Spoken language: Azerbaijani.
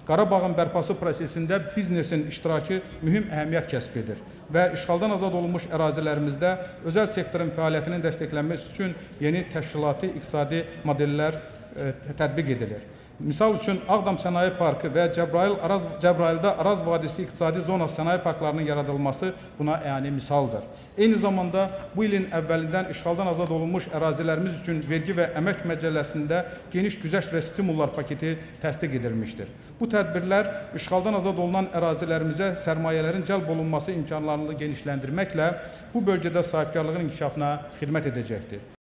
Qarabağın bərpası prosesində biznesin iştirakı mühüm əhəmiyyət kəsb edir və işğaldan azad olunmuş ərazilərimizdə özəl sektorun fəaliyyətinin dəstəklənməsi üçün yeni təşkilati, iqtisadi modellər tətbiq edilir. Misal üçün, Ağdam Sənaye Parkı və Cəbrayılda Araz Vadisi İqtisadi Zona sənaye parklarının yaradılması buna əyani misaldır. Eyni zamanda bu ilin əvvəlindən işğaldan azad olunmuş ərazilərimiz üçün vergi və əmək məcəlləsində geniş güzəşt və stimullar paketi təsdiq edilmişdir. Bu tədbirlər işğaldan azad olunan ərazilərimizə sərmayələrin cəlb olunması imkanlarını genişləndirməklə bu bölgədə sahibkarlığın inkişafına xidmət edəcəkdir.